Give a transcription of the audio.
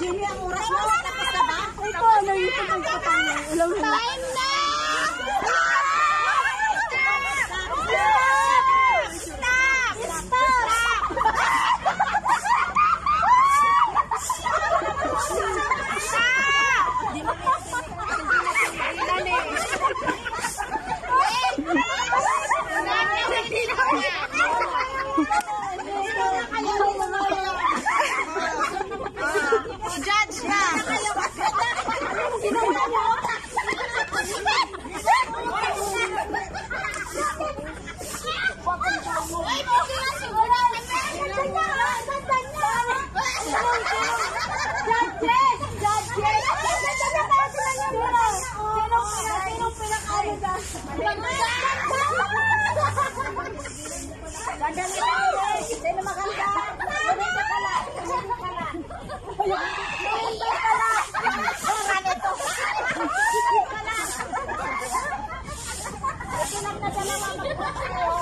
Jimmy, ang oras mo. Tapos na ba? Ito, ano yung pagkakapang. Alam mo na. Time na! Judge na! Ito lang na dalawa.